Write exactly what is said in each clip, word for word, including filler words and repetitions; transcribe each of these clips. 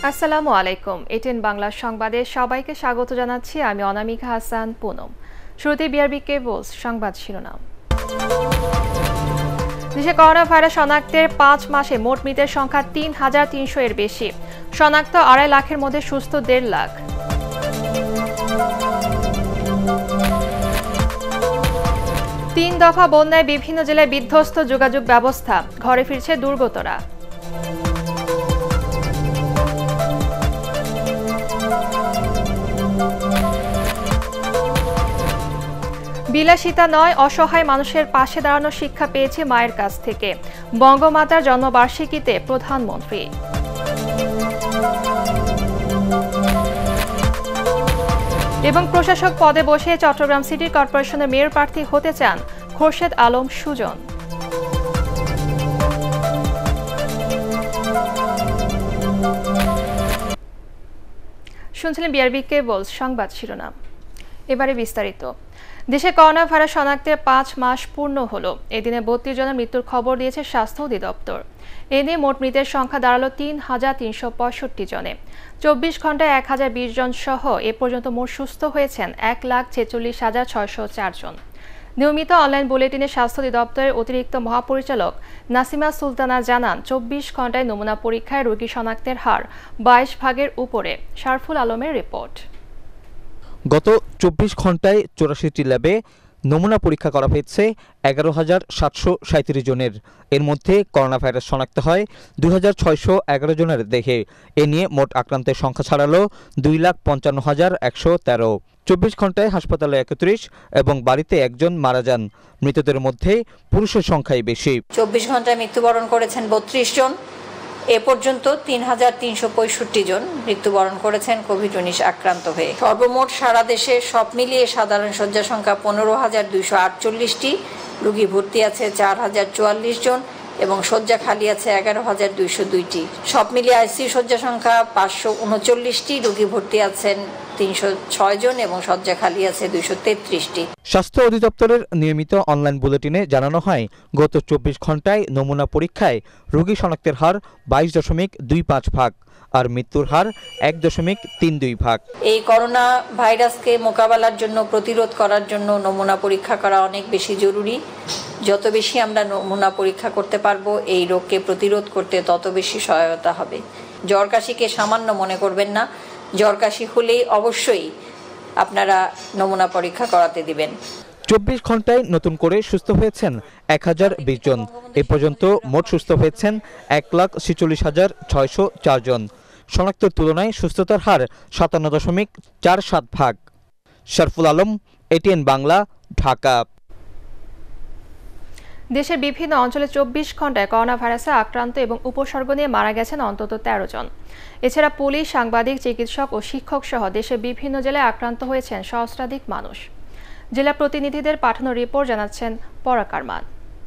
আসসালামু আলাইকুম। এটিএন বাংলা সংবাদে সবাইকে স্বাগত জানাচ্ছি। আমি অনামিকা হাসান পুনম। শুরুতে বিআরবি কেবলস সংবাদ শিরোনাম। দেশে করোনা ভাইরাস শনাক্তের পাঁচ মাসে মোট মৃতের সংখ্যা তিন হাজার তিনশো এর বেশি। শনাক্ত আড়াই লাখের মধ্যে সুস্থ দেড় লাখ। তিন দফা বন্যায় বিভিন্ন জেলায় বিধ্বস্ত যোগাযোগ ব্যবস্থা, ঘরে ফিরছে দুর্গতরা। বিলাসিতা নয়, অসহায় মানুষের পাশে দাঁড়ানোর শিক্ষা পেয়েছে মায়ের কাছ থেকে। বঙ্গমাতার জন্মবার্ষিকীতে প্রধানমন্ত্রী। এবং প্রশাসক পদে বসে চট্টগ্রাম সিটি কর্পোরেশনের মেয়র প্রার্থী হতে চান খোরশেদ আলম সুজন। শুনছিলেন বিআরবি কেবলস সংবাদ শিরোনাম। এবারে বিস্তারিত। দেশে করোনা ভাইরাস শনাক্তের পাঁচ মাস পূর্ণ হলো। এদিনে বত্রিশ জনের মৃত্যুর খবর দিয়েছে স্বাস্থ্য অধিদপ্তর। এ নিয়ে মোট মৃতের সংখ্যা দাঁড়ালো তিন হাজার তিনশো পঁয়ষট্টি জনে। চব্বিশ ঘন্টায় এক হাজার বিশ জন সহ এ পর্যন্ত মোট সুস্থ হয়েছেন এক লাখ ছেচল্লিশ হাজার ছয়শো চার জন। নিয়মিত অনলাইন বুলেটিনে স্বাস্থ্য অধিদপ্তরের অতিরিক্ত মহাপরিচালক নাসিমা সুলতানা জানান, চব্বিশ ঘন্টায় নমুনা পরীক্ষায় রোগী শনাক্তের হার বাইশ ভাগের উপরে। শারফুল আলমের রিপোর্ট। গত চব্বিশ ঘন্টায় চৌরাশিটি ল্যাবে নমুনা পরীক্ষা করা হয়েছে এগারো হাজার সাতশো সাঁত্রিশ জনের। এর মধ্যে করোনা ভাইরাস শনাক্ত হয় দুই হাজার ছয়শো এগারো জনের দেহে। এ নিয়ে মোট আক্রান্তের সংখ্যা ছাড়ালো দুই লাখ পঞ্চান্ন হাজার একশো তেরো। চব্বিশ ঘন্টায় হাসপাতালে একত্রিশ এবং বাড়িতে একজন মারা যান। মৃতদের মধ্যে পুরুষের সংখ্যাই বেশি। চব্বিশ ঘন্টায় মৃত্যুবরণ করেছেন বত্রিশ জন। এ পর্যন্ত তিন হাজার তিনশো পঁয়ষট্টি জন মৃত্যুবরণ করেছেন কোভিড উনিশ আক্রান্ত হয়ে। সর্বমোট সারা দেশে সব মিলিয়ে সাধারণ শয্যা সংখ্যা পনেরো হাজার দুইশো আটচল্লিশটি, রোগী ভর্তি আছে চার হাজার চুয়াল্লিশ জন এবং শয্যা খালি আছে এগারো হাজার দুইশো দুইটি। সব মিলিয়ে আইসিইউ শয্যা সংখ্যা পাঁচশো উনচল্লিশটি, রোগী ভর্তি আছেন তিনশো ছয় জন এবং শয্যা খালি আছে দুইশো তেত্রিশটি। স্বাস্থ্য অধিদপ্তরের নিয়মিত অনলাইন বুলেটিনে জানানো হয়, গত চব্বিশ ঘন্টায় নমুনা পরীক্ষায় রোগী শনাক্তের হার বাইশ দশমিক দুই পাঁচ ভাগ আর মৃত্যুর হার এক দশমিক তিন দুই ভাগ। এই করোনা ভাইরাসকে মোকাবেলার জন্য, প্রতিরোধ করার জন্য নমুনা পরীক্ষা করা অনেক বেশি জরুরি। যত বেশি আমরা নমুনা পরীক্ষা করতে পারবো, এই রোগকে প্রতিরোধ করতে তত বেশি সহায়তা হবে। জ্বর কাশিকে সামান্য মনে করবেন না। জ্বর কাশি হলেই অবশ্যই আপনারা নমুনা পরীক্ষা করাতে দিবেন। চব্বিশ ঘন্টায় নতুন করে সুস্থ হয়েছেন এক হাজার বিশ জন। এ পর্যন্ত মোট সুস্থ হয়েছেন এক লাখ ছেচল্লিশ হাজার ছয়শো চার জন। শনাক্তের তুলনায় সুস্থতার হার সাতান্ন দশমিক চার সাত ভাগ। শারফুল আলম, এটিএন বাংলা, ঢাকা। দেশের বিভিন্ন অঞ্চলে চব্বিশ ঘন্টায় করোনা ভাইরাসে আক্রান্ত এবং উপসর্গ নিয়ে মারা গেছেন অন্তত তেরো জন। এছাড়া পুলিশ, সাংবাদিক, চিকিৎসক ও শিক্ষক সহ দেশের বিভিন্ন জেলায় আক্রান্ত হয়েছেন সহস্রাধিক মানুষ। জেলা প্রতিনিধিদের পাঠানো রিপোর্ট জানাচ্ছেন পরাগ আরমান।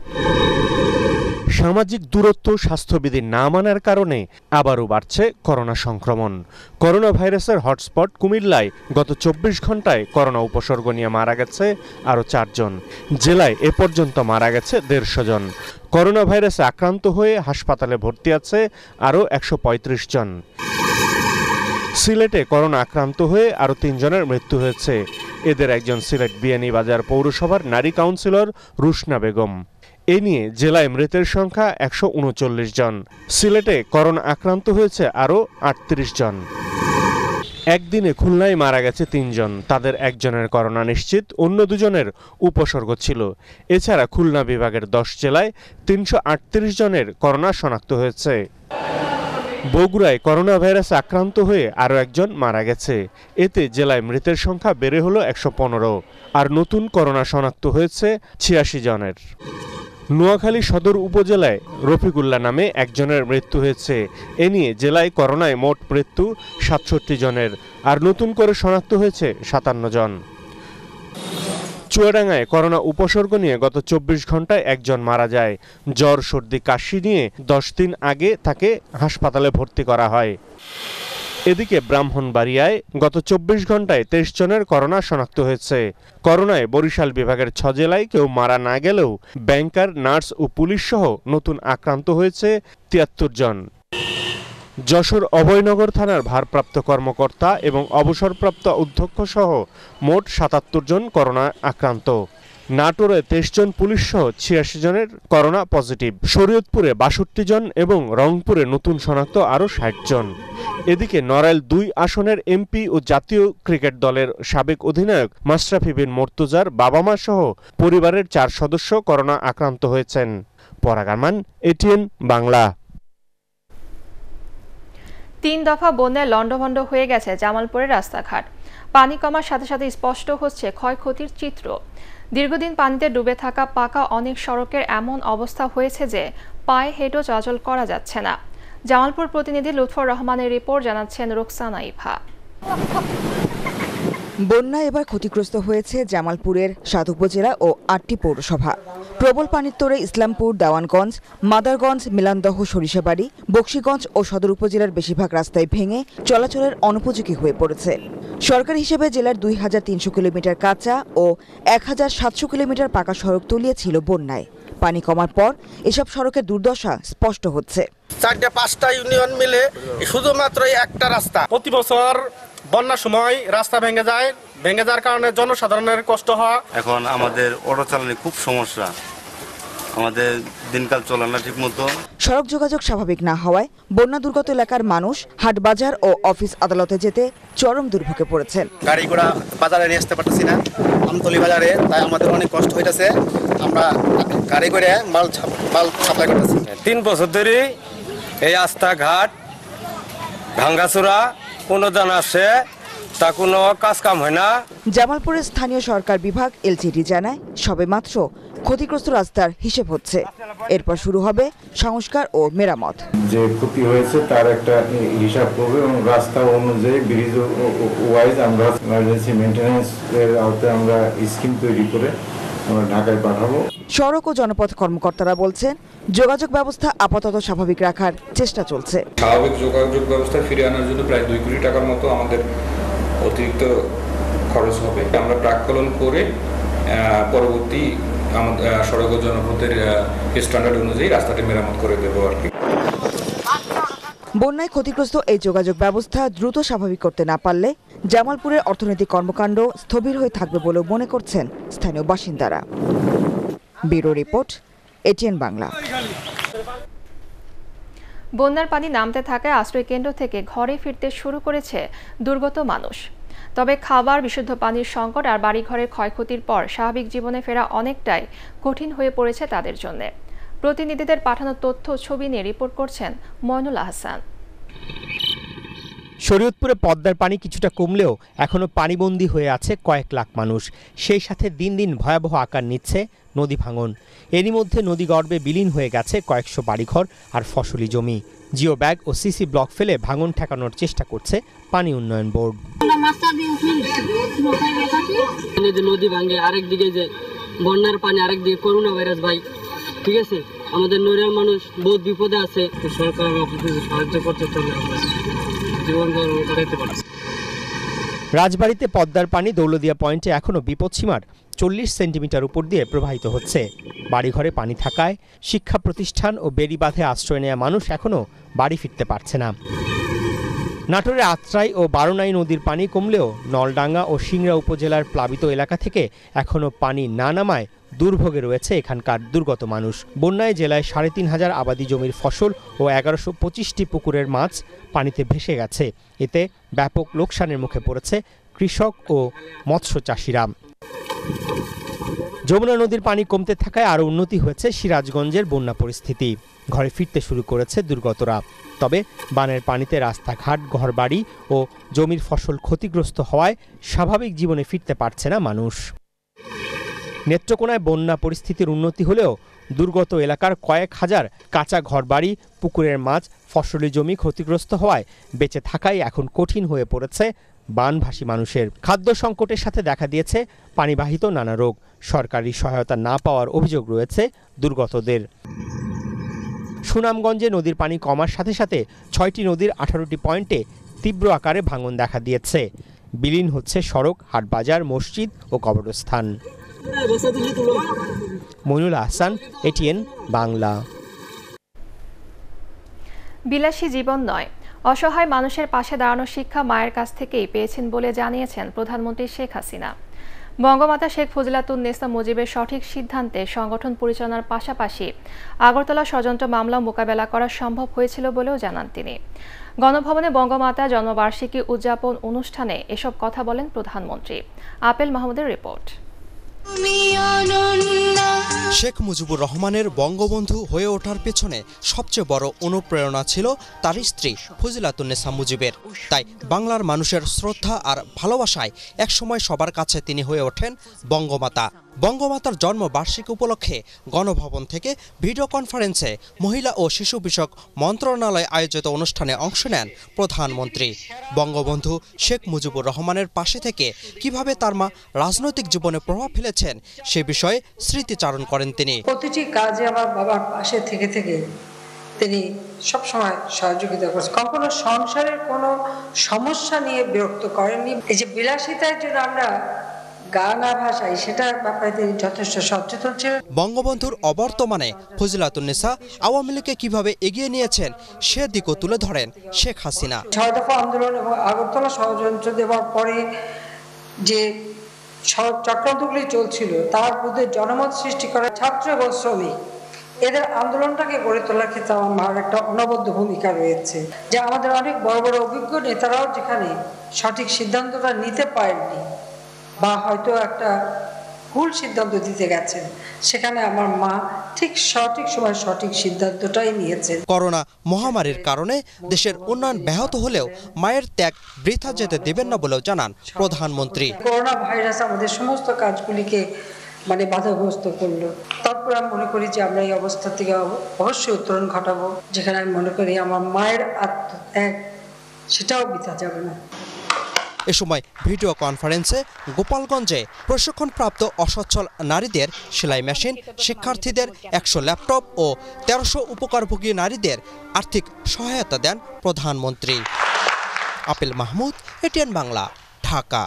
সামাজিক দূরত্ব স্বাস্থ্যবিধি না মানার কারণে আবারও বাড়ছে করোনা সংক্রমণ। করোনা ভাইরাসের হটস্পট কুমিল্লায় গত চব্বিশ ঘন্টায় করোনা উপসর্গ নিয়ে মারা গেছে আরও চারজন। জেলায় এ পর্যন্ত মারা গেছে দেড়শো জন। করোনা ভাইরাসে আক্রান্ত হয়ে হাসপাতালে ভর্তি আছে আরও একশো পঁয়ত্রিশ জন। সিলেটে করোনা আক্রান্ত হয়ে আরও তিনজনের মৃত্যু হয়েছে। এদের একজন সিলেট বিয়ানীবাজার পৌরসভার নারী কাউন্সিলর রুশনা বেগম। এ নিয়ে জেলায় মৃতের সংখ্যা একশো উনচল্লিশ জন। সিলেটে করোনা আক্রান্ত হয়েছে আরও আটত্রিশ জন। একদিনে খুলনায় মারা গেছে তিনজন। তাদের একজনের করোনা নিশ্চিত, অন্য দুজনের উপসর্গ ছিল। এছাড়া খুলনা বিভাগের দশ জেলায় তিনশো আটত্রিশ জনের করোনা শনাক্ত হয়েছে। বগুড়ায় করোনা ভাইরাসে আক্রান্ত হয়ে আরও একজন মারা গেছে। এতে জেলায় মৃতের সংখ্যা বেড়ে হলো একশো পনেরো, আর নতুন করোনা শনাক্ত হয়েছে ছিয়াশি জনের। নোয়াখালী সদর উপজেলায় রফিকুল্লাহ নামে একজনের মৃত্যু হয়েছে। এ নিয়ে জেলায় করোনায় মোট মৃত্যু সাতষট্টি জনের, আর নতুন করে শনাক্ত হয়েছে সাতান্ন জন। চুয়াডাঙ্গায় করোনা উপসর্গ নিয়ে গত চব্বিশ ঘন্টায় একজন মারা যায়। জ্বর, সর্দি, কাশি নিয়ে দশ দিন আগে তাকে হাসপাতালে ভর্তি করা হয়। এদিকে ব্রাহ্মণবাড়িয়ায় গত চব্বিশ ঘন্টায় তেইশ জনের করোনা শনাক্ত হয়েছে। করোনায় বরিশাল বিভাগের ছ জেলায় কেউ মারা না গেলেও ব্যাংকার, নার্স ও পুলিশ সহ নতুন আক্রান্ত হয়েছে তিয়াত্তর জন। যশোর অভয়নগর থানার ভারপ্রাপ্ত কর্মকর্তা এবং অবসরপ্রাপ্ত অধ্যক্ষ সহ মোট সাতাত্তর জন করোনা আক্রান্ত। নাটোরে তেইশ জন পুলিশ সহ ছিয়াশি জনের করোনা পজিটিভ, শরীয়তপুরে বাষট্টি জন এবং রংপুরে নতুন শনাক্ত আরও ষাট জন। এদিকে নড়াইল দুই আসনের এমপি ও জাতীয় ক্রিকেট দলের সাবেক অধিনায়ক মাশরাফি বিন মুর্তজার বাবা মা সহ পরিবারের চার সদস্য করোনা আক্রান্ত হয়েছেন। পরাগ আরমান, এটিএন বাংলা। তিন দফা বন্যায় লন্ডভন্ড হয়ে গেছে জামালপুরের রাস্তাঘাট। পানি কমার সাথে সাথে স্পষ্ট হচ্ছে ক্ষয়ক্ষতির চিত্র। দীর্ঘদিন পানিতে ডুবে থাকা পাকা অনেক সড়কের এমন অবস্থা হয়েছে যে পায়ে হেঁটেও চলাচল করা যাচ্ছে না। জামালপুর প্রতিনিধি লুৎফর রহমানের রিপোর্ট, জানাচ্ছেন রুকসানা ইভা। বন্যায় এবার ক্ষতিগ্রস্ত হয়েছে জামালপুরের সাত উপজেলা ও আটটি পৌরসভা। প্রবল পানির তোড়ে ইসলামপুর, দেওয়ানগঞ্জ, মাদারগঞ্জ, মিলানদহ, সরিষাবাড়ি, বকশীগঞ্জ ও সদর উপজেলার বেশিরভাগ রাস্তায় ভেঙে চলাচলের অনুপযোগী হয়ে পড়েছে। সরকার হিসেবে জেলার দুই হাজার তিনশো কিলোমিটার কাঁচা ও এক হাজার সাতশো কিলোমিটার পাকা সড়ক তলিয়েছিল বন্যায়। পানি কমার পর এসব সড়কের দুর্দশা স্পষ্ট হচ্ছে। চারটা পাঁচটা ইউনিয়ন মিলে শুধুমাত্র একটা রাস্তা। প্রতি বছর বন্যার সময় রাস্তা ভেঙে যায়, ভেঙে যাওয়ার কারণে জনসাধারণের কষ্ট হয়। এখন আমাদের অটো চালানো খুব সমস্যা, আমাদের দিনকাল চলে না ঠিক মতো। সড়ক যোগাযোগ স্বাভাবিক না হওয়ায় বন্যা দুর্গত এলাকার মানুষ হাট বাজার ও অফিস আদালতে যেতে চরম দুর্ভোগে পড়েছেন। গাড়ি ঘোড়া বাজারে নিয়ে আসতে পারতেছি না আমতলি বাজারে, তাই আমাদের অনেক কষ্ট হইতেছে। আমরা গাড়ি করে মাল মাল সাপ্লাই করতেছি। তিন বছর ধরে এই রাস্তাঘাট ভাঙ্গাচোরা পুনর্জন আসে, তা কোনো কাজ কাম হয় না। জামালপুরের স্থানীয় সরকার বিভাগ এলজিডি জানায় সবেমাত্র ক্ষতিগ্রস্ত রাস্তার হিসেব হচ্ছে। এরপর শুরু হবে সংস্কার ও মেরামত। যে ক্ষতি হয়েছে তার একটা হিসাব করবে এবং রাস্তা অনুযায়ী ব্রিজ ওয়াইজ আমরা ইমার্জেন্সি মেইনটেনেন্স এর আওতায় আমরা স্কিম তৈরি করে আমরা ঢাকায় পাঠাবো। সড়ক ও জনপথ কর্মকর্তারা বলছেন যোগাযোগ ব্যবস্থা আপাতত স্বাভাবিক রাখার চেষ্টা চলছে। স্বাভাবিক যোগাযোগ ব্যবস্থা ফিরিয়ে আনার জন্য প্রায় দুই কোটি টাকার মতো আমাদের অতিরিক্ত খরচ হবে। আমরা প্রাক্কলন করে পরবর্তী আমাদের সড়ক ও জনপথের স্ট্যান্ডার্ড অনুযায়ী রাস্তাটি মেরামত করে দেবো আর কি। বন্যায় ক্ষতিগ্রস্ত এই যোগাযোগ ব্যবস্থা দ্রুত স্বাভাবিক করতে না পারলে জামালপুরের অর্থনৈতিক কর্মকাণ্ড স্থবির হয়ে থাকবে বলেও মনে করছেন স্থানীয় বাসিন্দারা। Bureau report, ATN Bangla. বন্যার পানি নামতে থাকায় আশ্রয়কেন্দ্র থেকে ঘরে ফিরতে শুরু করেছে দুর্গত মানুষ। তবে খাবার, বিশুদ্ধ পানির সংকট আর বাড়িঘরের ক্ষয়ক্ষতির পর স্বাভাবিক জীবনে ফেরা অনেকটাই কঠিন হয়ে পড়েছে তাদের জন্য। প্রতিনিধিদের পাঠানো তথ্য ছবি নিয়ে রিপোর্ট করছেন ময়নুল আহসান। শরীয়তপুরে পদ্মার পানি কিছুটা কমলেও এখনও পানিবন্দী হয়ে আছে কয়েক লাখ মানুষ। সেই সাথে দিন দিন ভয়াবহ আকার নিচ্ছে নদী ভাঙন। এরই মধ্যে নদীগর্ভে বিলীন হয়ে গেছে কয়েকশো বাড়িঘর আর ফসলি জমি। জিও ব্যাগ ও সিসি ব্লক ফেলে ভাঙন ঠেকানোর চেষ্টা করছে পানি উন্নয়ন বোর্ড। নদী ভাঙে, আরেকদিকে যে বন্যার পানি, আরেকদিকে করোনা ভাইরাস ভাই, ঠিক আছে, আমাদের নড়িয়া মানুষ বহুত বিপদে আছে। সরকার সাহায্য করতে জীবন কাটাইতে পারছে। রাজবাড়িতে পদ্মার পানি দৌলদিয়া পয়েন্টে এখনও বিপদসীমার চল্লিশ সেন্টিমিটার উপর দিয়ে প্রবাহিত হচ্ছে। বাড়িঘরে পানি থাকায় শিক্ষা প্রতিষ্ঠান ও বেড়িবাঁধে আশ্রয় নেওয়া মানুষ এখনও বাড়ি ফিরতে পারছে না। নাটোরের আত্রাই ও বারোনাই নদীর পানি কমলেও নলডাঙ্গা ও সিংড়া উপজেলার প্লাবিত এলাকা থেকে এখনও পানি না নামায় দুর্ভোগে রয়েছে এখানকার দুর্গত মানুষ। বন্যায় জেলায় সাড়ে তিন হাজার আবাদি জমির ফসল ও এগারোশো পঁচিশটি পুকুরের মাছ পানিতে ভেসে গেছে। এতে ব্যাপক লোকসানের মুখে পড়েছে কৃষক ও মৎস্য চাষিরা। যমুনা নদীর পানি কমতে থাকায় আরও উন্নতি হয়েছে সিরাজগঞ্জের বন্যা পরিস্থিতি। ঘরে ফিরতে শুরু করেছে দুর্গতরা। তবে বানের পানিতে রাস্তাঘাট, ঘরবাড়ি ও জমির ফসল ক্ষতিগ্রস্ত হওয়ায় স্বাভাবিক জীবনে ফিরতে পারছে না মানুষ। নেত্রকোনায় বন্যা পরিস্থিতির উন্নতি হলেও দুর্গত এলাকার কয়েক হাজার কাঁচা ঘরবাড়ি, পুকুরের মাছ, ফসলি জমি ক্ষতিগ্রস্ত হওয়ায় বেঁচে থাকাই এখন কঠিন হয়ে পড়েছে বানভাসী মানুষের। খাদ্য সংকটের সাথে দেখা দিয়েছে পানিবাহিত নানা রোগ। সরকারি সহায়তা না পাওয়ার অভিযোগ রয়েছে দুর্গতদের। সুনামগঞ্জে নদীর পানি কমার সাথে সাথে ছয়টি নদীর আঠারোটি পয়েন্টে তীব্র আকারে ভাঙন দেখা দিয়েছে। বিলীন হচ্ছে সড়ক, হাটবাজার, মসজিদ ও কবরস্থান। মইনুল আহসান, এটিএন বাংলা। বিলাসী জীবন নয়, অসহায় মানুষের পাশে দাঁড়ানোর শিক্ষা মায়ের কাছ থেকেই পেয়েছেন বলে জানিয়েছেন প্রধানমন্ত্রী শেখ হাসিনা। বঙ্গমাতা শেখ ফজিলাতুন্নেসা মুজিবের সঠিক সিদ্ধান্তে সংগঠন পরিচালনার পাশাপাশি আগরতলা ষড়যন্ত্র মামলা মোকাবেলা করা সম্ভব হয়েছিল বলেও জানান তিনি। গণভবনে বঙ্গমাতা জন্মবার্ষিকী উদযাপন অনুষ্ঠানে এসব কথা বলেন প্রধানমন্ত্রী। আপেল মাহমুদের রিপোর্ট। শেখ মুজিবুর রহমানের বঙ্গবন্ধু হয়ে ওঠার পেছনে সবচেয়ে বড় অনুপ্রেরণা ছিল তার স্ত্রী ফজিলাতুন্নেসা মুজিবের। তাই বাংলার মানুষের শ্রদ্ধা আর ভালোবাসায় একসময় সবার কাছে তিনি হয়ে ওঠেন বঙ্গমাতা। বঙ্গমাতার জন্মবার্ষিকী উপলক্ষে গণভবন থেকে ভিডিও কনফারেন্সে মহিলা ও শিশু বিষয়ক মন্ত্রণালয় আয়োজিত অনুষ্ঠানে অংশ নেন প্রধানমন্ত্রী। বঙ্গবন্ধু শেখ মুজিবুর রহমানের পাশে থেকে কিভাবে তার মা রাজনৈতিক জীবনে প্রভাব ফেলেছেন সে বিষয়ে স্মৃতিচারণ করেন তিনি। প্রতিটি কাজে আমার বাবার পাশে থেকে থেকে তিনি সবসময় সহযোগিতা করেছেন, কখনো সংসারের কোনো সমস্যা নিয়ে বিরক্ত করেননি। এই যে বিলাসিতার জন্য আমরা গানা ভাষায় সেটার ব্যাপারে তিনি যথেষ্ট সচেতন ছিলেন। বঙ্গবন্ধুর অবর্তমানে ফজিলাতুন্নেসা আওয়ামী লীগকে কিভাবে এগিয়ে নিয়েছেন সে দিকও তুলে ধরেন শেখ হাসিনা। ছয় দফা আন্দোলন এবং আগরতলা ষড়যন্ত্র দেওয়ার পরে যে চক্রান্তগুলি চলছিল তার মধ্যে জনমত সৃষ্টি করা ছাত্র এবং শ্রমিক এদের আন্দোলনটাকে গড়ে তোলার ক্ষেত্রে আমার মার একটা অনবদ্য ভূমিকা রয়েছে, যে আমাদের অনেক বড় বড় অভিজ্ঞ নেতারাও যেখানে সঠিক সিদ্ধান্তটা নিতে পারেননি বা হয়তো একটা ভুল সিদ্ধান্ত দিতে গেছেন, সেখানে আমার মা ঠিক সঠিক সময় সঠিক সিদ্ধান্তটাই নিয়েছেন। করোনা মহামারীর কারণে দেশের উন্নয়ন ব্যাহত হলেও মায়ের ত্যাগ বৃথা যেতে দেবেন না বলেও জানান প্রধানমন্ত্রী। করোনা ভাইরাস আমাদের সমস্ত কাজগুলিকে মানে বাধাগ্রস্ত করলো, তারপর আমি মনে করি যে আমরা এই অবস্থা থেকে অবশ্যই উত্তরণ ঘটাবো, যেখানে আমি মনে করি আমার মায়ের আত্মত্যাগ সেটাও বৃথা যাবে না। এ সময় ভিডিও কনফারেন্সে গোপালগঞ্জে প্রশিক্ষণপ্রাপ্ত অসচ্ছল নারীদের সেলাই মেশিন, শিক্ষার্থীদের একশো ল্যাপটপ ও তেরোশো উপকারভোগী নারীদের আর্থিক সহায়তা দেন প্রধানমন্ত্রী। আপেল মাহমুদ, এটিএন বাংলা, ঢাকা।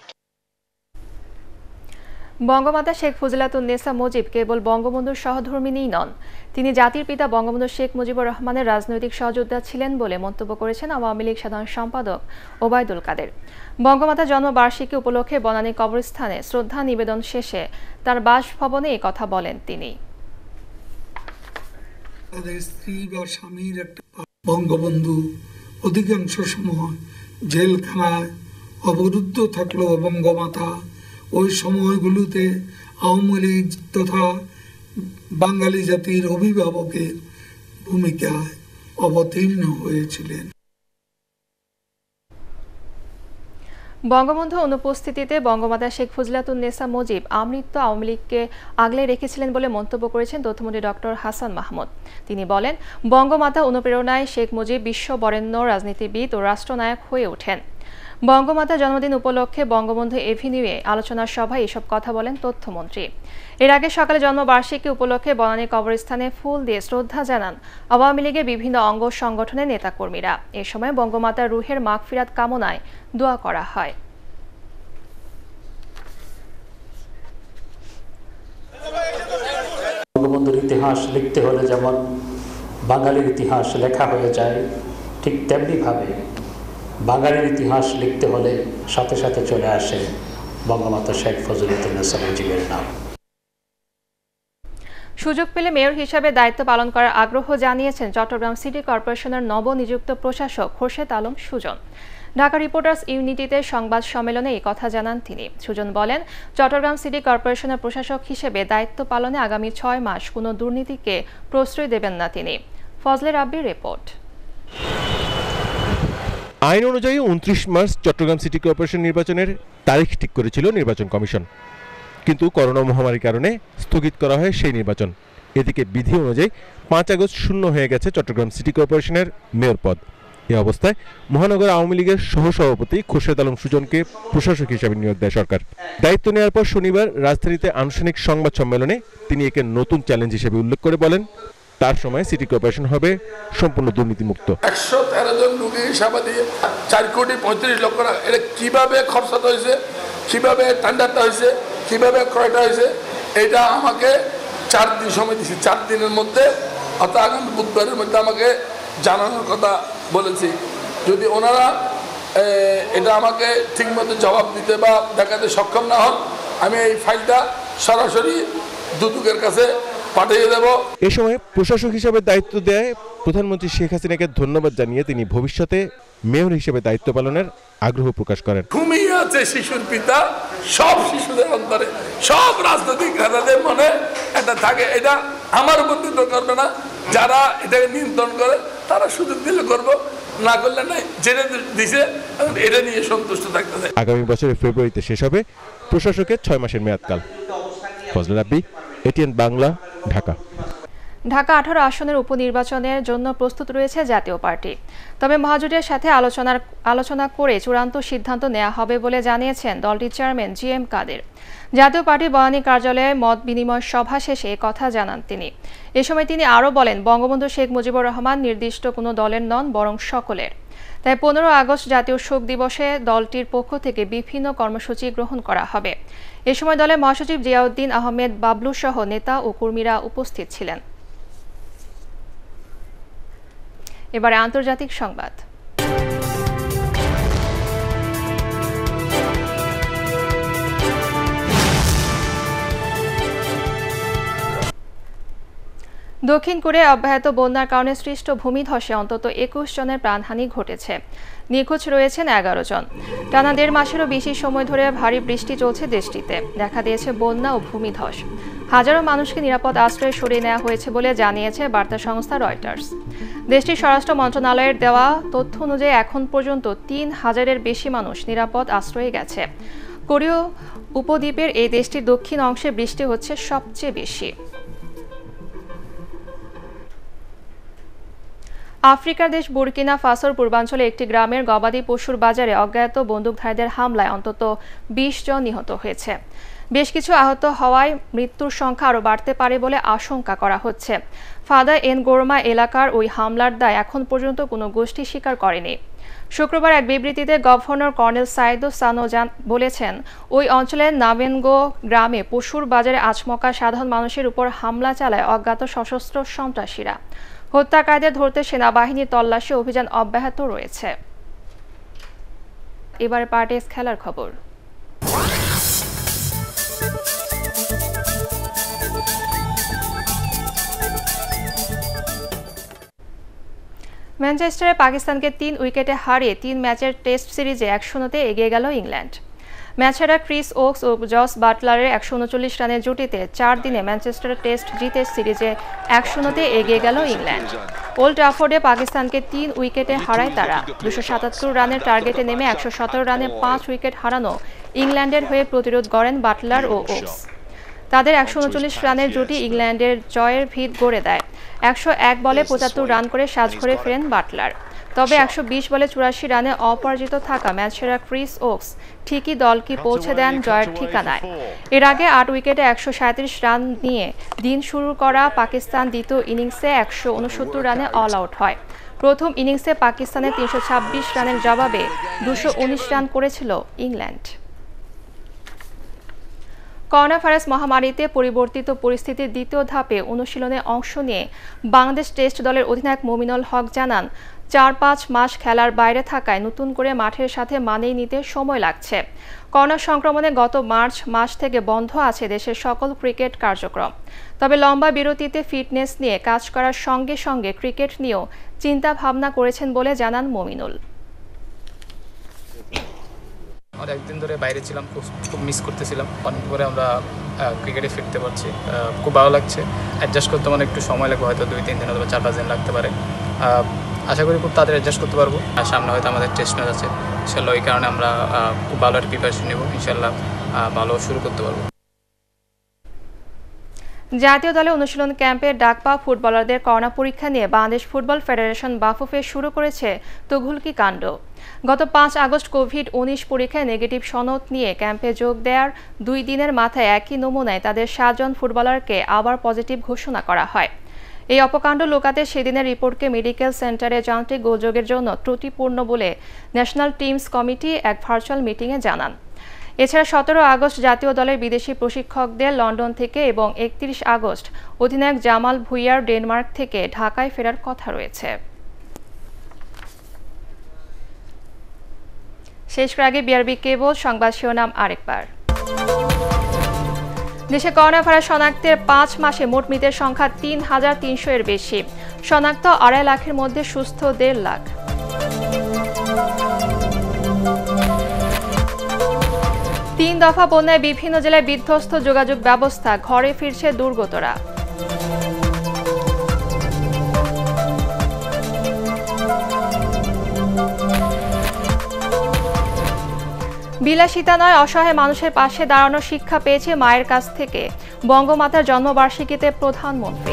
বঙ্গমাতা শেখ ফজিলাতুন্নেসা মুজিব কেবল বঙ্গবন্ধুর সহধর্মিণীই নন, তিনি জাতির পিতা বঙ্গবন্ধু শেখ মুজিবুর রহমানের রাজনৈতিক সহযোদ্ধা ছিলেন বলে মন্তব্য করেছেন আওয়ামী লীগ সাধারণ সম্পাদক ওবায়দুল কাদের। বঙ্গমাতা জন্মবার্ষিকী উপলক্ষে বনানী কবরস্থানে শ্রদ্ধা নিবেদন শেষে তার বাসভবনে এই কথা বলেন তিনি। স্ত্রী বা স্বামীর একটা বঙ্গবন্ধু অধিকাংশ সময় জেলখানায় অবরুদ্ধ থাকলো, বঙ্গমাতা ওই সময়গুলোতে আওয়ামী লীগ তথা বাঙালি জাতির অভিভাবকের ভূমিকায় অবতীর্ণ হয়েছিলেন। বঙ্গবন্ধু অনুপস্থিতিতে বঙ্গমাতা শেখ ফজিলাতুন্নেসা মুজিব আমৃত্যু আওয়ামী লীগকে আগলে রেখেছিলেন বলে মন্তব্য করেছেন তথ্যমন্ত্রী ডক্টর হাসান মাহমুদ। তিনি বলেন, বঙ্গমাতা অনুপ্রেরণায় শেখ মুজিব বিশ্ববরেণ্য রাজনীতিবিদ ও রাষ্ট্রনায়ক হয়ে ওঠেন। বঙ্গমাতা জন্মদিন উপলক্ষে বঙ্গবন্ধু এভিনিউয়ে আলোচনা সভায় এসব কথা বলেন তথ্যমন্ত্রী। এর আগে সকালে জন্মবার্ষিকী উপলক্ষে বনানী কবরস্থানে ফুল দিয়ে শ্রদ্ধা জানান আওয়ামী লীগের বিভিন্ন অঙ্গ সংগঠনের নেতাকর্মীরা। এ সময় বঙ্গমাতার রুহের মাগফিরাত কামনায় দোয়া করা হয়। বঙ্গবন্ধুর ইতিহাস লিখতে হলে যেমন বাঙালির ইতিহাস লেখা হয়ে যায়, ঠিক তেমনিভাবে বাঙালির ইতিহাস লিখতে হলে সাথে সাথে চলে আসে বঙ্গমাতা শেখ ফজিলাতুন্নেসা মুজিবের নাম। সুযোগ পেলে মেয়র হিসাবে দায়িত্ব পালন করার আগ্রহ জানিয়েছেন চট্টগ্রাম সিটি কর্পোরেশনের নবনিযুক্ত প্রশাসক খোরশেদ আলম সুজন। ঢাকা রিপোর্টার্স ইউনিটিতে সংবাদ সম্মেলনে এই কথা জানান তিনি। সুজন বলেন, চট্টগ্রাম সিটি কর্পোরেশনের প্রশাসক হিসেবে দায়িত্ব পালনে আগামী ছয় মাস কোনো দুর্নীতিকে প্রশ্রয় দেবেন না তিনি। ফজলে রাব্বির রিপোর্ট। আইন অনুযায়ী উনত্রিশ মার্চ চট্টগ্রাম সিটি কর্পোরেশন নির্বাচনের তারিখ ঠিক করেছিল নির্বাচন কমিশন, কিন্তু করোনা মহামারীর কারণে স্থগিত করা হয় সেই নির্বাচন। এদিকে বিধি অনুযায়ী পাঁচ আগস্ট শূন্য হয়ে গেছে চট্টগ্রাম সিটি কর্পোরেশনের মেয়র পদ। এই অবস্থায় মহানগর আওয়ামী লীগের সহসভাপতি খোরশেদ আলম সুজনকে প্রশাসক হিসেবে নিয়োগ দেয় সরকার। দায়িত্ব নেওয়ার পর শনিবার রাজধানীতে আনুষ্ঠানিক সংবাদ সম্মেলনে তিনি একে নতুন চ্যালেঞ্জ হিসেবে উল্লেখ করে বলেন, তার সময় সিটি কর্পোরেশন হবে সম্পূর্ণ দুর্নীতিমুক্ত। একশো তেরো জন রুগী হিসাবে দিয়ে চার কোটি পঁয়ত্রিশ লক্ষ টাকা এটা কিভাবে খরচাটা হয়েছে, কিভাবে টেন্ডারটা হয়েছে, কিভাবে ক্রয়টা হয়েছে, এটা আমাকে চার দিন সময় দিয়েছি। চার দিনের মধ্যে অর্থাৎ আগামী বুধবারের মধ্যে আমাকে জানানোর কথা বলেছি। যদি ওনারা এটা আমাকে ঠিকমতো জবাব দিতে বা দেখাতে সক্ষম না হন, আমি এই ফাইলটা সরাসরি দুদকের কাছে পাঠিয়ে দেব। এ সময় প্রশাসক হিসেবে দায়িত্ব দেয় প্রধানমন্ত্রী শেখ হাসিনাকে ধন্যবাদ জানিয়ে তিনি ভবিষ্যতে মেয়র হিসেবে দায়িত্ব পালনের আগ্রহ প্রকাশ করেন। ঘুমিয়ে আছে শিশুর পিতা, সব শিশুদের অন্তরে, সব রাজনৈতিক নেতাদের মনে এটা থাকে। এটা আমার উপর নির্ভর করবে না, যারা এটাকে নিয়ন্ত্রণ করে তারা সুযোগ দিলে করব, না করলে নাই। যেটা দিছে এটা নিয়ে সন্তুষ্ট থাকতে চাই। আগামী বছরের ফেব্রুয়ারিতে শেষ হবে প্রশাসকের ছয় মাসের মেয়াদকাল। ফজলুল রাব্বি, এটিএন বাংলা, ঢাকা। ঢাকা আঠারো আসনের উপনির্বাচনের জন্য প্রস্তুত রয়েছে জাতীয় পার্টি। তবে মহাজোটের সাথে আলোচনার আলোচনা করে চূড়ান্ত সিদ্ধান্ত নেওয়া হবে বলে জানিয়েছেন দলটির চেয়ারম্যান জি এম কাদের। জাতীয় পার্টির বনানী কার্যালয়ে মত বিনিময় সভা শেষে কথা জানান তিনি। এ সময় তিনি আরও বলেন, বঙ্গবন্ধু শেখ মুজিবুর রহমান নির্দিষ্ট কোনো দলের নন, বরং সকলের। তাই পনেরো আগস্ট জাতীয় শোক দিবসে দলটির পক্ষ থেকে বিভিন্ন কর্মসূচি গ্রহণ করা হবে। এ সময় দলের মহাসচিব জিয়াউদ্দিন আহমেদ বাবলু সহ নেতা ও কর্মীরা উপস্থিত ছিলেন। এবারে আন্তর্জাতিক সংবাদ। দক্ষিণ কোরিয়ায় অব্যাহত বন্যার কারণে সৃষ্ট ভূমিধসে অন্তত একুশ জনের প্রাণহানি ঘটেছে। নিখোঁজ রয়েছেন এগারো জন। টানা দেড় মাসেরও বেশি সময় ধরে ভারী বৃষ্টি চলছে দেশটিতে। দেখা দিয়েছে বন্যা ও ভূমিধস। হাজারো মানুষকে নিরাপদ আশ্রয়ে সরিয়ে নেওয়া হয়েছে বলে জানিয়েছে বার্তা সংস্থা রয়টার্স। দেশটির স্বরাষ্ট্র মন্ত্রণালয়ের দেওয়া তথ্য অনুযায়ী এখন পর্যন্ত তিন হাজারের বেশি মানুষ নিরাপদ আশ্রয়ে গেছে। কোরীয় উপদ্বীপের এই দেশটির দক্ষিণ অংশে বৃষ্টি হচ্ছে সবচেয়ে বেশি। আফ্রিকার দেশ বুর্কিনা ফাসোর পূর্বাঞ্চলে একটি গ্রামের গবাদি পশুর বাজারে অজ্ঞাত বন্দুকধারীদের হামলায় অন্তত বিশ জন নিহত হয়েছে। বেশ কিছু আহত হওয়ায় মৃত্যুর সংখ্যা আরও বাড়তে পারে বলে আশঙ্কা করা হচ্ছে। ফাদা এন গোরমা এলাকার ওই হামলার দায় এখন পর্যন্ত কোনো গোষ্ঠী স্বীকার করেনি। শুক্রবার এক বিবৃতিতে গভর্নর কর্নেল সাইদো সানো বলেছেন, ওই অঞ্চলের নাভেনগো গ্রামে পশুর বাজারে আচমকা সাধারণ মানুষের উপর হামলা চালায় অজ্ঞাত সশস্ত্র সন্ত্রাসীরা। হত্যাকারীদের ধরতে সেনাবাহিনীর তল্লাশি অভিযান অব্যাহত রয়েছে। এবারে পার্টিস খেলার খবর। ম্যানচেস্টারে পাকিস্তানকে তিন উইকেটে হারিয়ে তিন ম্যাচের টেস্ট সিরিজে এক শূন্যতে এগিয়ে গেল ইংল্যান্ড। ম্যাচেরা ক্রিস ওকস ও জস বাটলারের একশো উনচল্লিশ রানের জুটিতে চার দিনে ম্যানচেস্টার টেস্ট জিতে সিরিজে এক শূন্যতে এগিয়ে গেল ইংল্যান্ড। ওল্ড ট্রাফোর্ডে পাকিস্তানকে তিন উইকেটে হারায় তারা। দুশো সাতাত্তর রানের টার্গেটে নেমে একশো সতেরো রানে পাঁচ উইকেট হারানো ইংল্যান্ডের হয়ে প্রতিরোধ গড়েন বাটলার ও ওকস। তাদের একশো উনচল্লিশ রানের জুটি ইংল্যান্ডের জয়ের ভিত গড়ে দেয়। একশো এক বলে পঁচাত্তর রান করে সাজঘরে ফেরেন বাটলার। তবে একশো বিশ বলে চুরাশি রানে অপরাজিত থাকা ম্যাচসেরা ক্রিস ওকস ঠিকই দলকে পৌঁছে দেন জয়ের ঠিকানায়। এর আগে আট উইকেটে একশো সাঁত্রিশ রান নিয়ে দিন শুরু করা পাকিস্তান দ্বিতীয় ইনিংসে একশো উনসত্তর রানে অল আউট হয়। প্রথম ইনিংসে পাকিস্তানের তিনশো ছাব্বিশ রানের জবাবে দুশো উনিশ রান করেছিল ইংল্যান্ড। করোনা ভাইরাস মহামারীতে পরিবর্তিত পরিস্থিতির দ্বিতীয় ধাপে অনুশীলনে অংশ নিয়ে বাংলাদেশ টেস্ট দলের অধিনায়ক মুমিনুল হক জানান, চার পাঁচ মাস খেলার বাইরে থাকায় নতুন করে মাঠের সাথে মানিয়ে নিতে সময় লাগছে। করোনা সংক্রমণে গত মার্চ মাস থেকে বন্ধ আছে দেশের সকল ক্রিকেট কার্যক্রম। তবে লম্বা বিরতিতে ফিটনেস নিয়ে কাজ করার সঙ্গে সঙ্গে ক্রিকেট নিয়েও চিন্তা ভাবনা করেছেন বলে জানান মুমিনুল। আমরা একদিন ধরে বাইরে ছিলাম, খুব খুব মিস করতেছিলাম। অনেক পরে আমরা ক্রিকেটে ফিরতে পারছি, খুব ভালো লাগছে। অ্যাডজাস্ট করতে মানে একটু সময় লাগবে, হয়তো দুই তিন দিন অথবা চার পাঁচ দিন লাগতে পারে। আশা করি খুব তাড়াতাড়ি অ্যাডজাস্ট করতে পারবো। আর সামনে হয়তো আমাদের টেস্ট ম্যাচ আছে, ইনশাল্লাহ ওই কারণে আমরা খুব ভালো একটা প্রিপারেশন নেব, ইনশাল্লাহ ভালো শুরু করতে পারবো। জাতীয় দলে অনুশীলন ক্যাম্পে ডাক পাওয়া ফুটবলারদের করোনা পরীক্ষা নিয়ে বাংলাদেশ ফুটবল ফেডারেশন বাফুফে শুরু করেছে তুঘলকি কাণ্ড। গত পাঁচ আগস্ট কোভিড উনিশ পরীক্ষায় নেগেটিভ সনদ নিয়ে ক্যাম্পে যোগ দেওয়ার দুই দিনের মাথায় একই নমুনায় তাদের সাতজন ফুটবলারকে আবার পজিটিভ ঘোষণা করা হয়। এই অপকাণ্ড লুকাতে সেদিনের রিপোর্টকে মেডিকেল সেন্টারে যান্ত্রিক গোলযোগের জন্য ত্রুটিপূর্ণ বলে ন্যাশনাল টিমস কমিটি এক ভার্চুয়াল মিটিংয়ে জানান। এছাড়া সতেরো আগস্ট জাতীয় দলের বিদেশি প্রশিক্ষকদের লন্ডন থেকে এবং একত্রিশ আগস্ট অধিনায়ক জামাল ভুঁইয়ার ডেনমার্ক থেকে ঢাকায় ফেরার কথা রয়েছে। শেষ করার আগে বিআরবি কেবল সংবাদ শিরোনাম আরেকবার। দেশে করোনা ভাইরাস শনাক্তের পাঁচ মাসে মোট মৃতের সংখ্যা তিন হাজার তিনশো এর বেশি। শনাক্ত আড়াই লাখের মধ্যে সুস্থ দেড় লাখ। তিন দফা বন্যায় বিভিন্ন জেলায় বিধ্বস্ত যোগাযোগ ব্যবস্থা, ঘরে ফিরছে দুর্গতরা। বিলাসিতা নয়, অসহায় মানুষের পাশে দাঁড়ানোর শিক্ষা পেয়েছে মায়ের কাছ থেকে, বঙ্গমাতার জন্মবার্ষিকীতে প্রধানমন্ত্রী।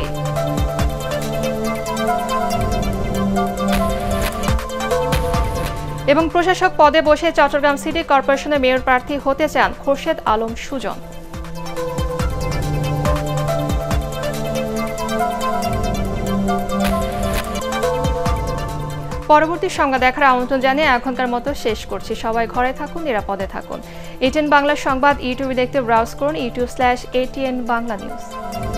এবং প্রশাসক পদে বসে চট্টগ্রাম সিটি কর্পোরেশনের মেয়র প্রার্থী হতে চান খোরশেদ আলম সুজন। পরবর্তী সংবাদ দেখার আমন্ত্রণ জানিয়ে এখনকার মতো শেষ করছি। সবাই ঘরে থাকুন, নিরাপদে থাকুন। এটিএন বাংলা সংবাদ ইউটিউবে দেখতে ব্রাউজ করুন YouTube slash ATN Bangla news.